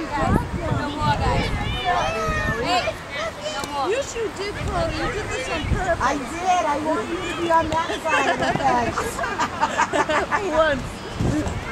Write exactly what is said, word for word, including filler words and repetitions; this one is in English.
No more, guys. Hey, no more. You should do, Chloe. You did this on purpose. I did. I want you to be on that side of the fence. Once.